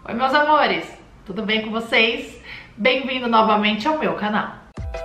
Oi, meus amores, tudo bem com vocês? Bem-vindo novamente ao meu canal.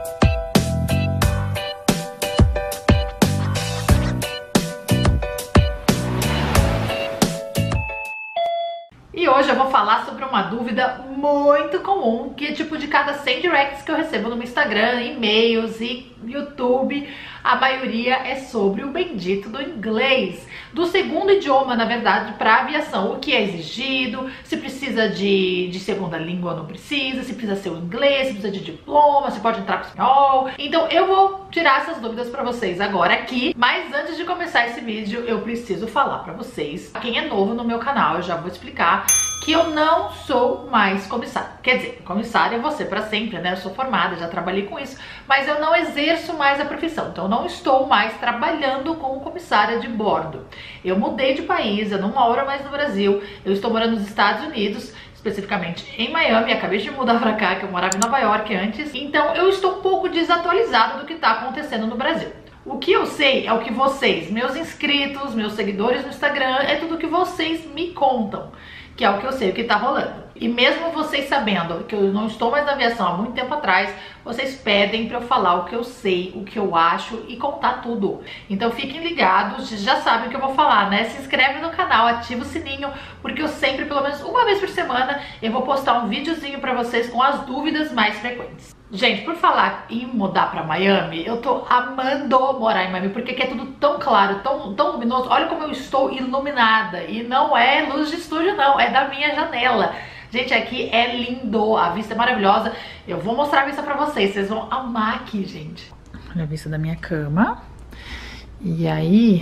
E hoje eu vou falar sobre uma dúvida muito comum, que é tipo de cada 100 directs que eu recebo no meu Instagram, e-mails e YouTube, a maioria é sobre o bendito do inglês, do segundo idioma, na verdade, para aviação. O que é exigido, se precisa de segunda língua ou não precisa, se precisa ser o inglês, se precisa de diploma, se pode entrar com espanhol. Então eu vou tirar essas dúvidas para vocês agora aqui, mas antes de começar esse vídeo, eu preciso falar para vocês, quem é novo no meu canal, eu já vou explicar que eu não sou mais comissária. Quer dizer, comissária é você para sempre, né? Eu sou formada, já trabalhei com isso, mas eu não exerço mais a profissão. Então eu não estou mais trabalhando como comissária de bordo. Eu mudei de país, eu não moro mais no Brasil, eu estou morando nos Estados Unidos, especificamente em Miami, acabei de mudar pra cá, que eu morava em Nova York antes. Então eu estou um pouco desatualizada do que tá acontecendo no Brasil. O que eu sei é o que vocês, meus inscritos, meus seguidores no Instagram, é tudo que vocês me contam, que é o que eu sei, o que tá rolando. E mesmo vocês sabendo que eu não estou mais na aviação há muito tempo atrás, vocês pedem pra eu falar o que eu sei, o que eu acho e contar tudo. Então fiquem ligados, já sabem o que eu vou falar, né? Se inscreve no canal, ativa o sininho, porque eu sempre, pelo menos uma vez por semana, eu vou postar um videozinho pra vocês com as dúvidas mais frequentes. Gente, por falar em mudar pra Miami, eu tô amando morar em Miami, porque aqui é tudo tão claro, tão luminoso. Olha como eu estou iluminada, e não é luz de estúdio não, é da minha janela. Gente, aqui é lindo, a vista é maravilhosa. Eu vou mostrar a vista pra vocês, vocês vão amar aqui, gente. Olha a vista da minha cama. E aí,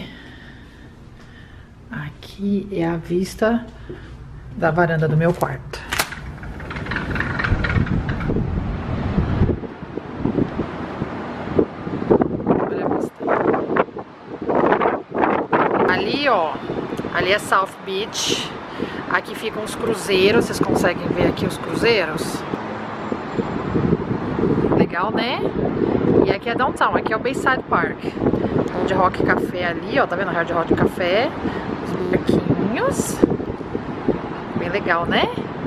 aqui é a vista da varanda do meu quarto. Ali, ó, ali é South Beach. Aqui ficam os cruzeiros, vocês conseguem ver aqui os cruzeiros? Legal, né? E aqui é Downtown, aqui é o Bayside Park. Hard Rock Café ali, ó, tá vendo? Hard Rock Café, os barquinhos. Bem legal, né?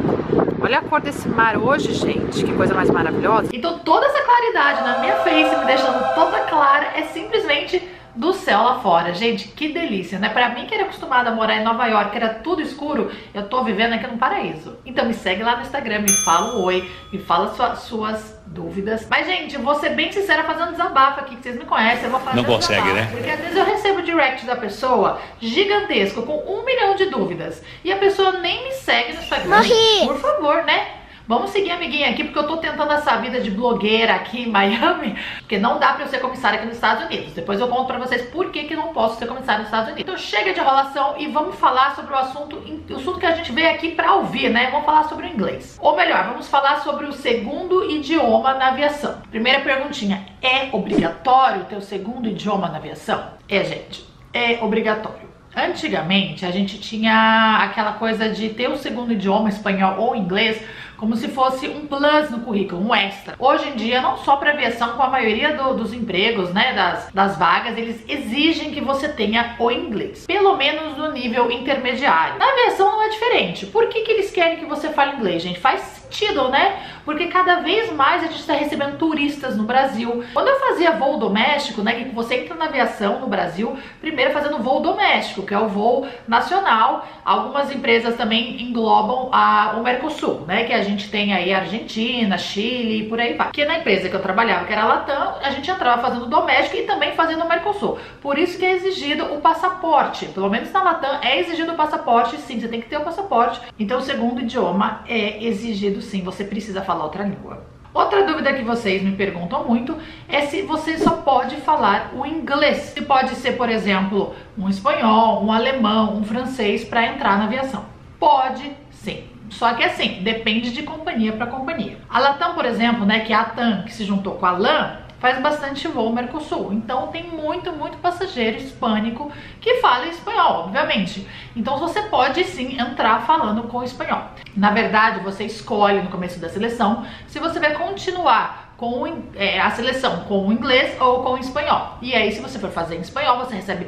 Olha a cor desse mar hoje, gente, que coisa mais maravilhosa. Então toda essa claridade na minha face, me deixando toda clara, é simplesmente do céu lá fora. Gente, que delícia, né? Pra mim que era acostumada a morar em Nova York, que era tudo escuro, eu tô vivendo aqui num paraíso. Então me segue lá no Instagram, me fala um oi, me fala suas dúvidas. Mas, gente, eu vou ser bem sincera fazendo desabafo aqui, que vocês me conhecem, eu vou fazer desabafo, né? Porque às vezes eu recebo direct da pessoa gigantesco, com 1 milhão de dúvidas, e a pessoa nem me segue no Instagram. Morri! Por favor, né? Vamos seguir a amiguinha aqui, porque eu tô tentando essa vida de blogueira aqui em Miami, porque não dá pra eu ser comissária aqui nos Estados Unidos. Depois eu conto pra vocês por que não posso ser comissária nos Estados Unidos. Então chega de enrolação e vamos falar sobre o assunto que a gente veio aqui pra ouvir, né? Vamos falar sobre o inglês. Ou melhor, vamos falar sobre o segundo idioma na aviação. Primeira perguntinha, é obrigatório ter o segundo idioma na aviação? É, gente, é obrigatório. Antigamente a gente tinha aquela coisa de ter o segundo idioma, espanhol ou inglês, como se fosse um plus no currículo, um extra. Hoje em dia, não só para aviação, com a maioria dos empregos, né, das vagas, eles exigem que você tenha o inglês, pelo menos no nível intermediário. Na aviação não é diferente. Por que eles querem que você fale inglês, gente? Faz sentido, né? Porque cada vez mais a gente está recebendo turistas no Brasil. Quando eu fazia voo doméstico, né, que você entra na aviação no Brasil, primeiro fazendo voo doméstico, que é o voo nacional. Algumas empresas também englobam o Mercosul, né, que a gente tem aí Argentina, Chile e por aí vai. Que na empresa que eu trabalhava, que era a Latam, a gente entrava fazendo doméstico e também fazendo o Mercosul. Por isso que é exigido o passaporte. Pelo menos na Latam é exigido o passaporte, sim, você tem que ter o passaporte. Então o segundo idioma é exigido, sim, você precisa falar outra língua. Outra dúvida que vocês me perguntam muito é se você só pode falar o inglês. Se pode ser, por exemplo, um espanhol, um alemão, um francês para entrar na aviação. Pode, sim. Só que assim, depende de companhia para companhia. A Latam, por exemplo, né, que é a TAM, que se juntou com a LAN, faz bastante voo Mercosul. Então tem muito passageiro hispânico que fala espanhol, obviamente. Então você pode sim entrar falando com espanhol. Na verdade, você escolhe no começo da seleção se você vai continuar com a seleção com o inglês ou com o espanhol. E aí, se você for fazer em espanhol, você recebe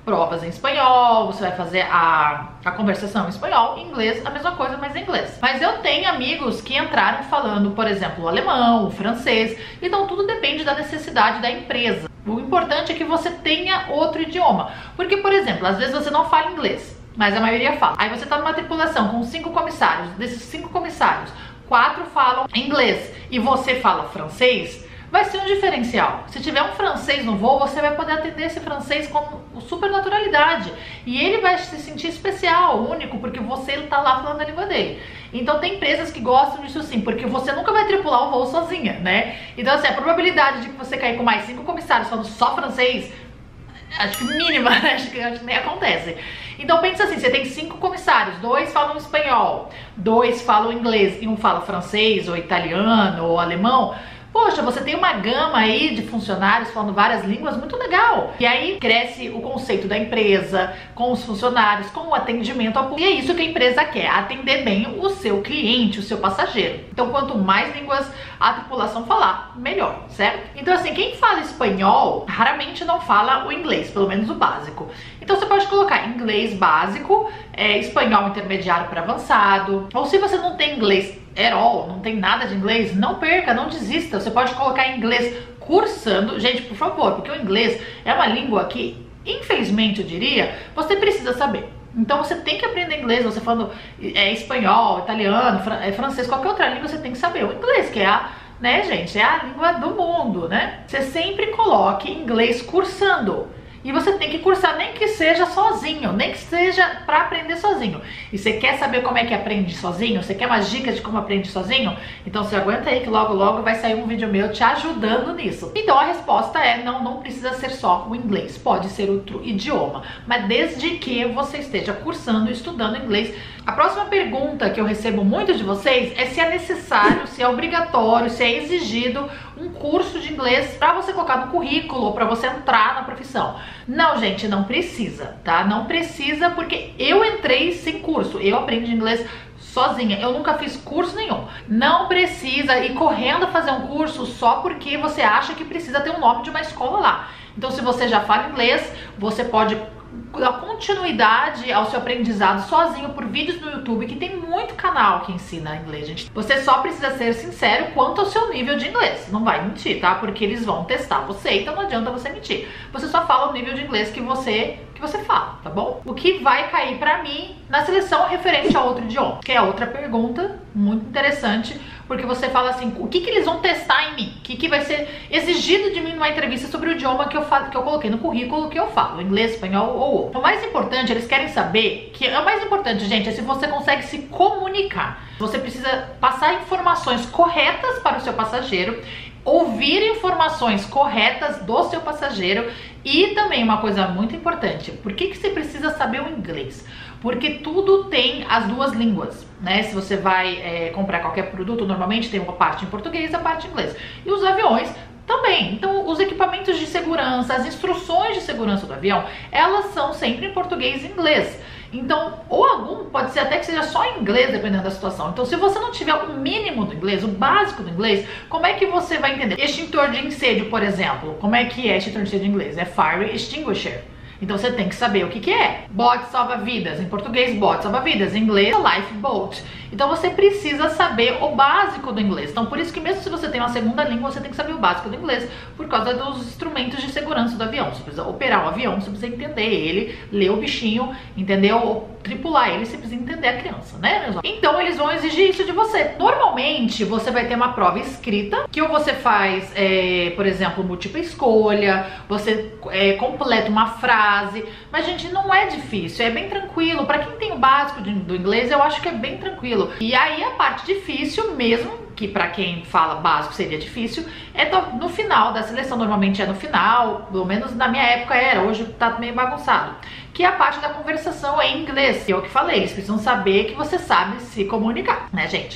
provas em espanhol, você vai fazer a conversação em espanhol, em inglês, a mesma coisa, mas em inglês. Mas eu tenho amigos que entraram falando, por exemplo, o alemão, o francês, então tudo depende da necessidade da empresa. O importante é que você tenha outro idioma, porque, por exemplo, às vezes você não fala inglês, mas a maioria fala. Aí você tá numa tripulação com 5 comissários, desses 5 comissários, 4 falam inglês e você fala francês, vai ser um diferencial. Se tiver um francês no voo, você vai poder atender esse francês com super naturalidade. E ele vai se sentir especial, único, porque você tá lá falando a língua dele. Então tem empresas que gostam disso sim, porque você nunca vai tripular o voo sozinha, né? Então assim, a probabilidade de que você cair com mais 5 comissários falando só francês, acho que mínima, acho que nem acontece. Então pensa assim, você tem 5 comissários, 2 falam espanhol, 2 falam inglês e um fala francês ou italiano ou alemão. Poxa, você tem uma gama aí de funcionários falando várias línguas muito legal. E aí cresce o conceito da empresa, com os funcionários, com o atendimento ao público. E é isso que a empresa quer, atender bem o seu cliente, o seu passageiro. Então quanto mais línguas a tripulação falar, melhor, certo? Então assim, quem fala espanhol raramente não fala o inglês, pelo menos o básico. Então você pode colocar inglês básico, espanhol intermediário para avançado. Ou se você não tem inglês at all, não tem nada de inglês, não perca, não desista. Você pode colocar inglês cursando. Gente, por favor, porque o inglês é uma língua que, infelizmente, eu diria, você precisa saber. Então você tem que aprender inglês, você falando espanhol, italiano, francês, qualquer outra língua você tem que saber. O inglês, que é a, né, gente, é a língua do mundo, né? Você sempre coloque inglês cursando. E você tem que cursar, nem que seja sozinho, nem que seja para aprender sozinho. E você quer saber como é que aprende sozinho? Você quer umas dicas de como aprende sozinho? Então você aguenta aí que logo logo vai sair um vídeo meu te ajudando nisso. Então a resposta é não precisa ser só o inglês, pode ser outro idioma, mas desde que você esteja cursando e estudando inglês. A próxima pergunta que eu recebo muito de vocês é se é necessário, se é obrigatório, se é exigido um curso de inglês para você colocar no currículo ou para você entrar na profissão. Não, gente, não precisa, tá? Não precisa, porque eu entrei sem curso, eu aprendi inglês sozinha, eu nunca fiz curso nenhum. Não precisa ir correndo fazer um curso só porque você acha que precisa ter o nome de uma escola lá. Então se você já fala inglês, você pode dar continuidade ao seu aprendizado sozinho por vídeos no YouTube, que tem muito canal que ensina inglês, gente. Você só precisa ser sincero quanto ao seu nível de inglês. Não vai mentir, tá? Porque eles vão testar você, então não adianta você mentir. Você só fala o nível de inglês que você fala, tá bom? O que vai cair pra mim na seleção referente a outro idioma, que é outra pergunta muito interessante, porque você fala assim, o que eles vão testar em mim? O que vai ser exigido de mim numa entrevista sobre o idioma que eu coloquei no currículo que eu falo, inglês, espanhol ou outro. O mais importante, eles querem saber, que é o mais importante, gente, é se você consegue se comunicar. Você precisa passar informações corretas para o seu passageiro, ouvir informações corretas do seu passageiro. E também uma coisa muito importante, por que você precisa saber o inglês? Porque tudo tem as duas línguas, né? Se você vai comprar qualquer produto, normalmente tem uma parte em português e a parte em inglês. E os aviões também. Então, os equipamentos de segurança, as instruções de segurança do avião, elas são sempre em português e inglês. Então, ou algum, pode ser até que seja só em inglês, dependendo da situação. Então, se você não tiver o mínimo do inglês, o básico do inglês, como é que você vai entender? Extintor de incêndio, por exemplo. Como é que é extintor de incêndio em inglês? É fire extinguisher. Então você tem que saber o que é. Bote salva-vidas, em português bote salva-vidas, em inglês lifeboat. Então você precisa saber o básico do inglês. Então por isso que mesmo se você tem uma segunda língua, você tem que saber o básico do inglês, por causa dos instrumentos de segurança do avião. Você precisa operar o avião, você precisa entender ele, ler o bichinho, entendeu? Ou tripular ele, você precisa entender a criança, né? Então eles vão exigir isso de você. Normalmente você vai ter uma prova escrita, que ou você faz, por exemplo, múltipla escolha, você completa uma frase, mas gente, não é difícil, é bem tranquilo. Pra quem tem o básico do inglês, eu acho que é bem tranquilo. E aí a parte difícil mesmo, que pra quem fala básico seria difícil, é no final da seleção. Normalmente é no final, pelo menos na minha época era, hoje tá meio bagunçado, que é a parte da conversação em inglês. Que é o que falei, eles precisam saber que você sabe se comunicar, né, gente?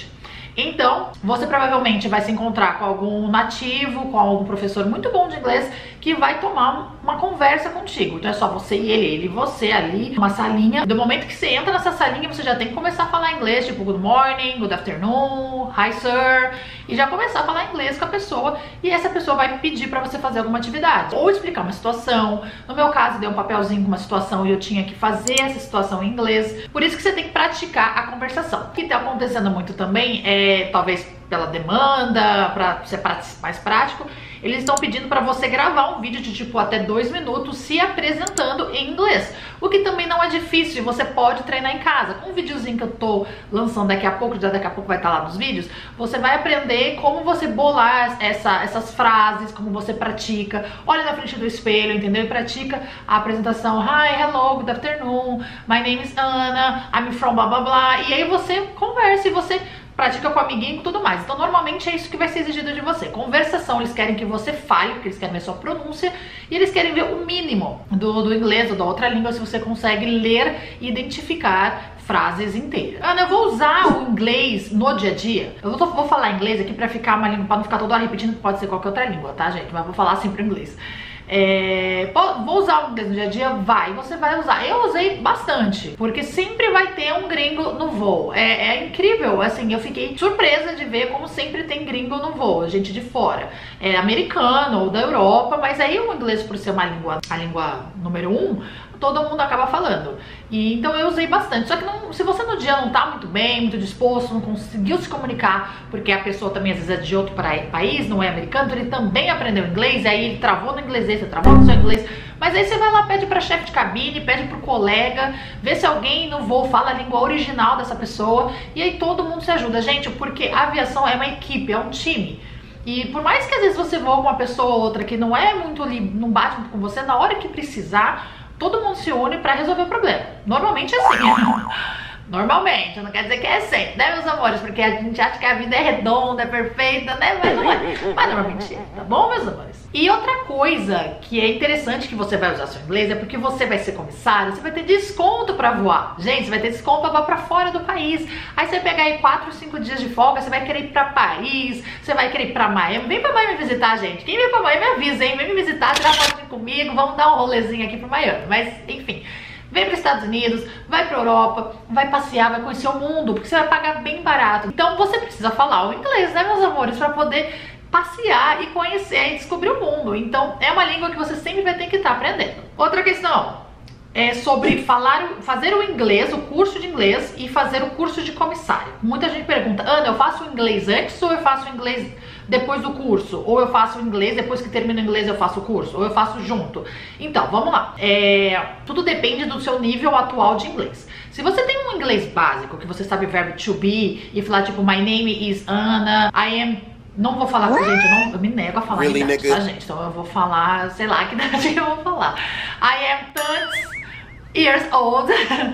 Então, você provavelmente vai se encontrar com algum nativo, com algum professor muito bom de inglês que vai tomar uma conversa contigo. Então é só você e ele e você ali, uma salinha. Do momento que você entra nessa salinha, você já tem que começar a falar inglês, tipo good morning, good afternoon, hi sir, e já começar a falar inglês com a pessoa, e essa pessoa vai pedir pra você fazer alguma atividade, ou explicar uma situação. No meu caso, deu um papelzinho com uma situação e eu tinha que fazer essa situação em inglês. Por isso que você tem que praticar a conversação. O que tá acontecendo muito também é, talvez pela demanda, pra ser mais prático, eles estão pedindo para você gravar um vídeo de tipo até 2 minutos se apresentando em inglês, o que também não é difícil, você pode treinar em casa. Com um videozinho que eu tô lançando daqui a pouco, já daqui a pouco vai estar lá nos vídeos, você vai aprender como você bolar essas frases, como você pratica. Olha na frente do espelho, entendeu? E pratica a apresentação. Hi, hello, good afternoon, my name is Ana, I'm from blá blá blá. E aí você conversa e você pratica com o amiguinho e tudo mais. Então normalmente é isso que vai ser exigido de você. Conversação, eles querem que você fale, porque eles querem ver sua pronúncia, e eles querem ver o mínimo do inglês ou da outra língua, se você consegue ler e identificar frases inteiras. Ana, eu vou usar o inglês no dia a dia? Eu vou falar inglês aqui pra ficar uma língua, pra não ficar toda hora repetindo, que pode ser qualquer outra língua, tá, gente? Mas vou falar sempre inglês. Vou usar o inglês no dia a dia? Você vai usar. Eu usei bastante, porque sempre vai ter um gringo no voo. É incrível, assim, eu fiquei surpresa de ver como sempre tem gringo no voo, gente de fora, americano ou da Europa, mas aí o inglês, por ser a língua número 1, todo mundo acaba falando. E então eu usei bastante. Só que se você no dia não tá muito bem, muito disposto, não conseguiu se comunicar, porque a pessoa também às vezes é de outro país, não é americano, então ele também aprendeu inglês, aí ele travou no inglês, você travou no seu inglês. Mas aí você vai lá, pede pra chefe de cabine, pede pro colega, vê se alguém no voo fala a língua original dessa pessoa, e aí todo mundo se ajuda, gente, porque a aviação é uma equipe, é um time. E por mais que às vezes você voa com uma pessoa ou outra que não é muito ali, não bate muito com você, na hora que precisar, todo mundo se une pra resolver o problema. Normalmente é assim. Normalmente, não quer dizer que é sempre, né, meus amores? Porque a gente acha que a vida é redonda, é perfeita, né? Mas não é. Mas normalmente é, tá bom, meus amores? E outra coisa que é interessante que você vai usar seu inglês é porque você vai ser comissário, você vai ter desconto pra voar. Gente, você vai ter desconto pra voar pra fora do país. Aí você pegar aí 4 ou 5 dias de folga, você vai querer ir pra Paris, você vai querer ir pra Miami. Vem pra Miami visitar, gente. Quem vem pra Miami avisa, hein? Vem me visitar, tirar foto comigo, vamos dar um rolezinho aqui pro Miami. Mas, enfim, vem para os Estados Unidos, vai para Europa, vai passear, vai conhecer o mundo, porque você vai pagar bem barato. Então você precisa falar o inglês, né, meus amores, para poder passear e conhecer e descobrir o mundo. Então é uma língua que você sempre vai ter que estar aprendendo. Outra questão é sobre fazer o inglês, o curso de inglês e fazer o curso de comissário. Muita gente pergunta, Ana, eu faço o inglês antes ou eu faço o inglês depois do curso? Ou eu faço o inglês, depois que termino o inglês eu faço o curso? Ou eu faço junto? Então, vamos lá. Tudo depende do seu nível atual de inglês. Se você tem um inglês básico, que você sabe verbo to be, e falar tipo, my name is Ana, I am... Não vou falar com gente, eu me nego a falar really idade, tá, gente? Então eu vou falar, sei lá que idade eu vou falar. I am 30 years old.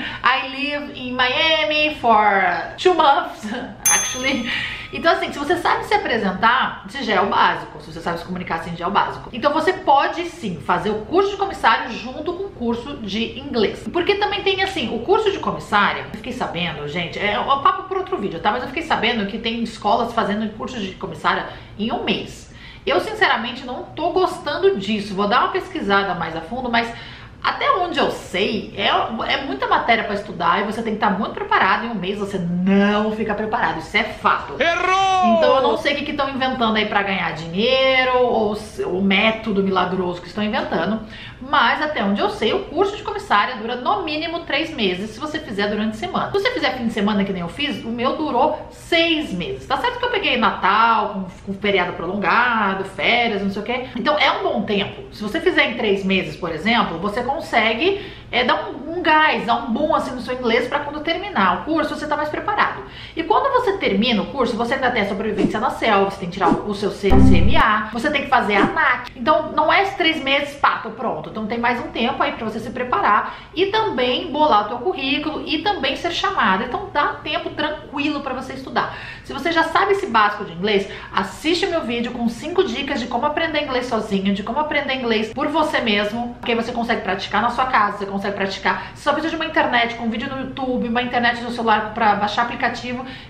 I live in Miami for 2 months, actually. Então assim, se você sabe se apresentar, isso já é o básico. Se você sabe se comunicar assim, já é o básico. Então você pode sim fazer o curso de comissário junto com o curso de inglês. Porque também tem assim, o curso de comissário, eu fiquei sabendo, gente, é um papo por outro vídeo, tá? Mas eu fiquei sabendo que tem escolas fazendo curso de comissária em 1 mês. Eu sinceramente não tô gostando disso. Vou dar uma pesquisada mais a fundo, mas até onde eu sei, é muita matéria para estudar e você tem que estar muito preparado. Em 1 mês você não fica preparado, isso é fato. Errou! Então eu não sei o que estão inventando aí para ganhar dinheiro ou o método milagroso que estão inventando, mas até onde eu sei, o curso de comissária dura no mínimo 3 meses se você fizer durante a semana. Se você fizer fim de semana que nem eu fiz, o meu durou 6 meses. Tá certo que eu peguei Natal, com feriado prolongado, férias, não sei o que. Então é um bom tempo. Se você fizer em 3 meses, por exemplo, você consegue dar um gás, dar um boom assim no seu inglês para quando terminar o curso você tá mais preparado. E quando você termina o curso, você ainda tem a sobrevivência na selva, você tem que tirar o seu CMA, você tem que fazer a ANAC. Então não é 3 meses, pá, tô pronto. Então tem mais um tempo aí para você se preparar e também bolar o teu currículo e também ser chamado. Então dá tempo tranquilo para você estudar. Se você já sabe esse básico de inglês, assiste meu vídeo com 5 dicas de como aprender inglês sozinho, de como aprender inglês por você mesmo, porque aí você consegue praticar na sua casa, você consegue praticar. Você só precisa de uma internet, com um vídeo no YouTube, uma internet no celular para baixar aplicativo, que você vai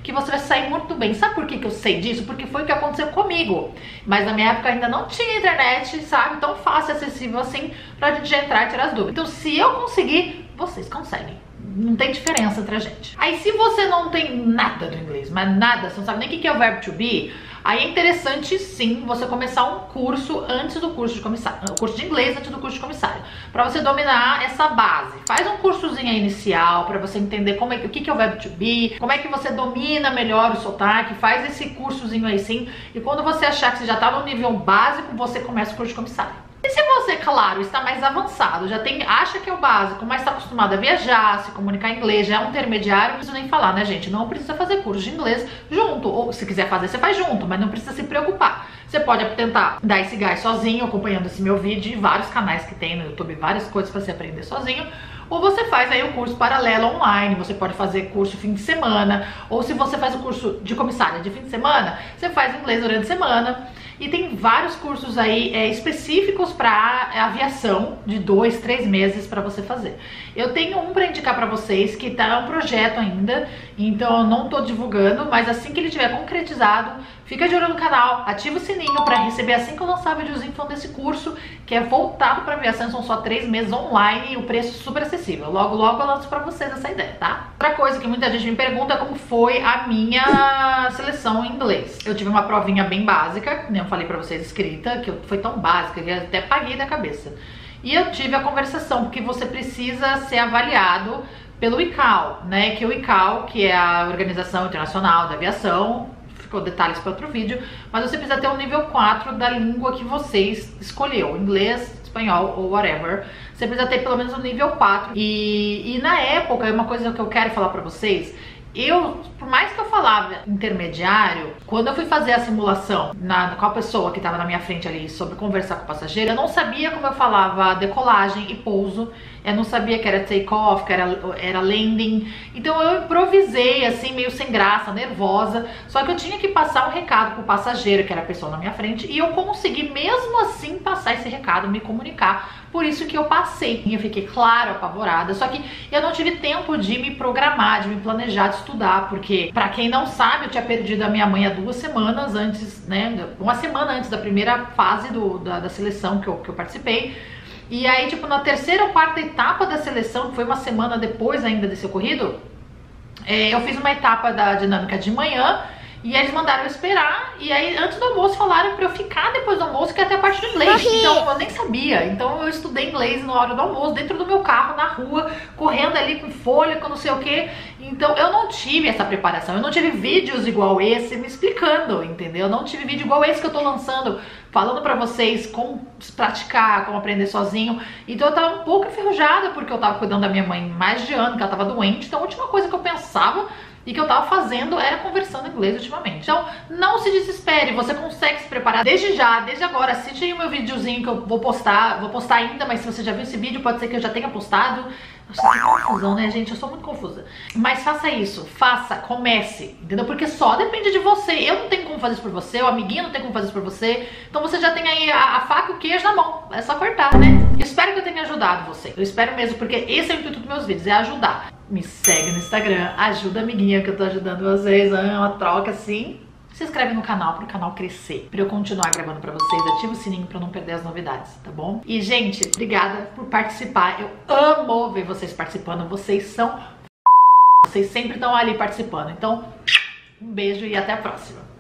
sair muito bem. Sabe por que eu sei disso? Porque foi o que aconteceu comigo. Mas na minha época ainda não tinha internet, sabe? Tão fácil, acessível assim, pra gente entrar e tirar as dúvidas. Então se eu conseguir, vocês conseguem. Não tem diferença entre a gente. Aí se você não tem nada do inglês, mas nada, você não sabe nem o que é o verbo to be, aí é interessante sim você começar um curso antes do curso de comissário, o curso de inglês antes do curso de comissário, para você dominar essa base. Faz um cursozinho aí inicial para você entender como é, o que é o verbo to be, como é que você domina melhor o sotaque. Faz esse cursozinho aí sim, e quando você achar que você já tá no nível básico, você começa o curso de comissário. E se você, claro, está mais avançado, já acha que é o básico, mas está acostumado a viajar, se comunicar em inglês, já é um intermediário, não preciso nem falar, né, gente? Não precisa fazer curso de inglês junto, ou se quiser fazer, você faz junto, mas não precisa se preocupar. Você pode tentar dar esse gás sozinho, acompanhando esse meu vídeo e vários canais que tem no YouTube, várias coisas para você aprender sozinho. Ou você faz aí o curso paralelo online, você pode fazer curso fim de semana, ou se você faz o curso de comissária de fim de semana, você faz inglês durante a semana. E tem vários cursos aí específicos para aviação, de 2, 3 meses para você fazer. Eu tenho um para indicar para vocês, que tá um projeto ainda, então eu não tô divulgando, mas assim que ele tiver concretizado, fica de olho no canal, ativa o sininho para receber assim que eu lançar videozinho falando desse curso, que é voltado para aviação, são só 3 meses online e o preço super acessível. Logo, logo eu lanço para vocês essa ideia, tá? Outra coisa que muita gente me pergunta é como foi a minha seleção em inglês. Eu tive uma provinha bem básica, né? Eu falei pra vocês escrita, que foi tão básica que eu até paguei da cabeça. E eu tive a conversação, porque você precisa ser avaliado pelo ICAO, né? Que o ICAO, que é a Organização Internacional da Aviação, ficou detalhes para outro vídeo, mas você precisa ter um nível 4 da língua que você escolheu, inglês, espanhol ou whatever. Você precisa ter pelo menos um nível 4. E na época, uma coisa que eu quero falar pra vocês, por mais que eu falava intermediário, quando eu fui fazer a simulação com a pessoa que estava na minha frente ali sobre conversar com o passageiro, eu não sabia como eu falava decolagem e pouso, eu não sabia que era take-off, que era landing, então eu improvisei assim, meio sem graça, nervosa, só que eu tinha que passar um recado pro passageiro, que era a pessoa na minha frente, e eu consegui mesmo assim passar esse recado, me comunicar. Por isso que eu passei. Eu fiquei, claro, apavorada. Só que eu não tive tempo de me programar, de me planejar, de estudar. Porque, pra quem não sabe, eu tinha perdido a minha mãe há 2 semanas antes, né? Uma semana antes da primeira fase da seleção que eu participei. E aí, tipo, na 3ª ou 4ª etapa da seleção, que foi uma semana depois ainda desse ocorrido, eu fiz uma etapa da dinâmica de manhã. E aí eles mandaram eu esperar, e aí antes do almoço falaram pra eu ficar depois do almoço, que até a parte do inglês. Então eu nem sabia, então eu estudei inglês na hora do almoço, dentro do meu carro, na rua, correndo ali com folha, com não sei o que. Então eu não tive essa preparação, eu não tive vídeos igual esse me explicando, entendeu? Eu não tive vídeo igual esse que eu tô lançando, falando pra vocês como praticar, como aprender sozinho. Então eu tava um pouco enferrujada, porque eu tava cuidando da minha mãe mais de ano, que ela tava doente. Então a última coisa que eu pensava e que eu tava fazendo era conversando inglês ultimamente. Então, não se desespere, você consegue se preparar desde já, desde agora. Assiste aí o meu videozinho que eu vou postar ainda, mas se você já viu esse vídeo, pode ser que eu já tenha postado. Nossa, que confusão, né, gente? Eu sou muito confusa. Mas faça isso, comece, entendeu? Porque só depende de você. Eu não tenho como fazer isso por você, o amiguinho não tem como fazer isso por você. Então você já tem aí a faca e o queijo na mão. É só cortar, né? Eu espero que eu tenha ajudado você. Eu espero mesmo, porque esse é o intuito dos meus vídeos, é ajudar. Me segue no Instagram, ajuda a amiguinha que eu tô ajudando vocês, é uma troca assim. Se inscreve no canal para o canal crescer, para eu continuar gravando para vocês, ativa o sininho para não perder as novidades, tá bom? E gente, obrigada por participar, eu amo ver vocês participando, vocês sempre estão ali participando, então um beijo e até a próxima.